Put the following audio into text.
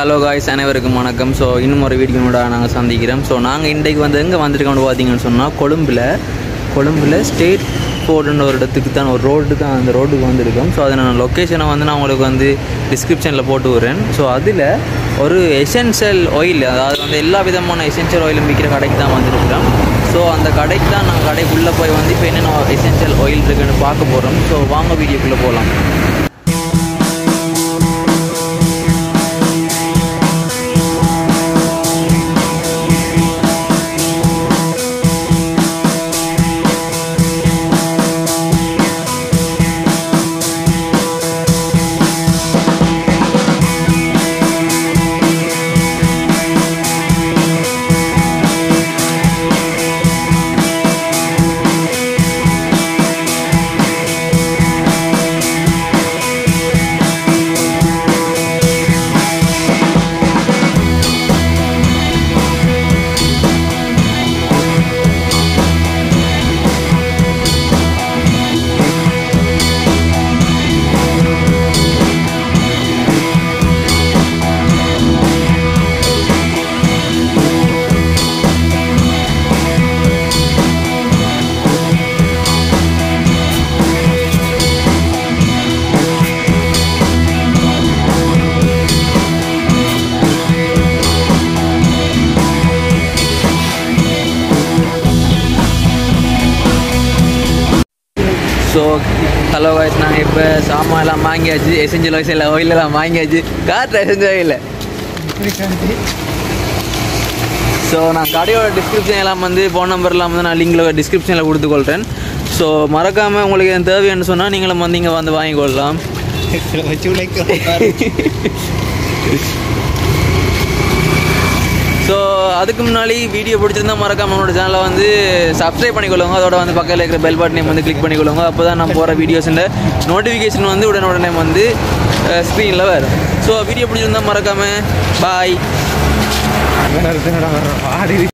Hello guys, அனைவருக்கும் வணக்கம். So இன்னும் ஒரு வீடியோட நாங்கள் சந்திக்கிறோம். ஸோ நாங்கள் இன்றைக்கு வந்து எங்கே வந்திருக்கோம்னு பார்த்தீங்கன்னு சொன்னால் கொழும்பில் ஸ்டேட் போர்டுன்ற ஒரு இடத்துக்கு தான், ஒரு ரோடு தான், அந்த ரோடுக்கு வந்திருக்கோம். ஸோ அதை நான் லொக்கேஷனை வந்து நான் உங்களுக்கு வந்து டிஸ்கிரிப்ஷனில் போட்டு விடுறேன். ஸோ அதில் ஒரு எசென்ஷியல் ஆயில், அதாவது வந்து எல்லா விதமான எசென்ஷியல் ஆயிலும் விற்கிற கடைக்கு தான் வந்திருக்கிறோம். ஸோ அந்த கடைக்கு தான் நாங்கள் கடைக்குள்ளே போய் வந்து இப்போ என்னென்ன எசென்ஷியல் ஆயில் இருக்குன்னு பார்க்க போகிறோம். ஸோ வாங்க வீடியோக்குள்ளே போகலாம். ஸோ ஹலோ காய்ஸ், நாங்கள் இப்போ சாமான்லாம் வாங்கியாச்சு, எசென்ஷியல் ஆயிலெல்லாம் வாங்கியாச்சு. காற்று எசென்ஷியல் ஆயில். ஸோ நான் கடையோட டிஸ்கிரிப்ஷன் எல்லாம் வந்து ஃபோன் நம்பர்லாம் வந்து நான் லிங்கில் டிஸ்கிரிப்ஷனில் கொடுத்துக்கொள்கிறேன். ஸோ மறக்காமல் உங்களுக்கு என் தேவைன்னு சொன்னால் நீங்களும் வந்து இங்கே வந்து வாங்கிக்கொள்ளலாம். ஸோ அதுக்கு முன்னாடி வீடியோ பிடிச்சிருந்தா மறக்காம நம்மளோட சேனலை வந்து சப்ஸ்கிரைப் பண்ணிக்கொள்ளுங்க. அதோட வந்து பக்கத்தில் இருக்கிற பெல் பட்டனையும் வந்து கிளிக் பண்ணிக்கொள்ளுங்க. அப்போ தான் நம்ம போகிற வீடியோஸில் நோட்டிஃபிகேஷன் வந்து உடனே வந்து ஸ்க்ரீனில் வரும். ஸோ வீடியோ பிடிச்சிருந்தா மறக்காமல் பாய்.